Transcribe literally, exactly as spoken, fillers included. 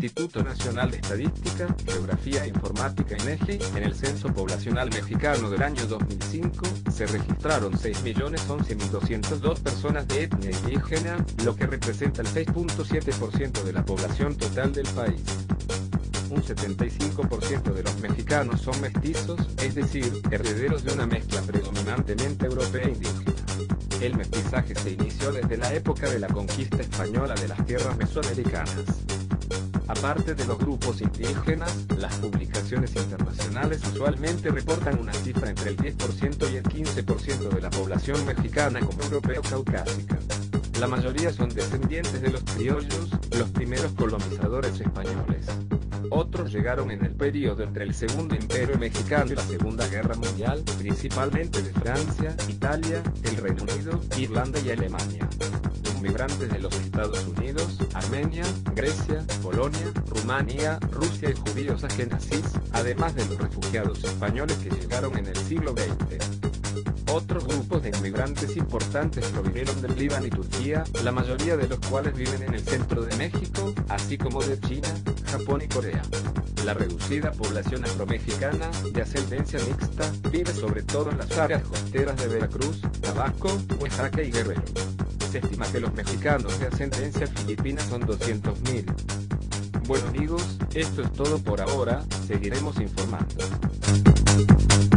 Instituto Nacional de Estadística, Geografía e Informática INEGI, en el Censo Poblacional Mexicano del año dos mil cinco, se registraron seis millones once mil doscientas dos personas de etnia indígena, lo que representa el seis punto siete por ciento de la población total del país. Un setenta y cinco por ciento de los mexicanos son mestizos, es decir, herederos de una mezcla predominantemente europea e indígena. El mestizaje se inició desde la época de la conquista española de las tierras mesoamericanas. Aparte de los grupos indígenas, las publicaciones internacionales usualmente reportan una cifra entre el diez por ciento y el quince por ciento de la población mexicana como europeo-caucásica. La mayoría son descendientes de los criollos, los primeros colonizadores españoles. Otros llegaron en el período entre el Segundo Imperio Mexicano y la Segunda Guerra Mundial, principalmente de Francia, Italia, el Reino Unido, Irlanda y Alemania. Inmigrantes de los Estados Unidos, Armenia, Grecia, Polonia, Rumanía, Rusia y judíos ajenazis, además de los refugiados españoles que llegaron en el siglo veinte. Otros grupos de inmigrantes importantes provinieron del Líbano y Turquía, la mayoría de los cuales viven en el centro de México, así como de China, Japón y Corea. La reducida población afromexicana, de ascendencia mixta, vive sobre todo en las áreas costeras de Veracruz, Tabasco, Oaxaca y Guerrero. Se estima que los mexicanos de ascendencia filipina son doscientos mil. Bueno amigos, esto es todo por ahora, seguiremos informando.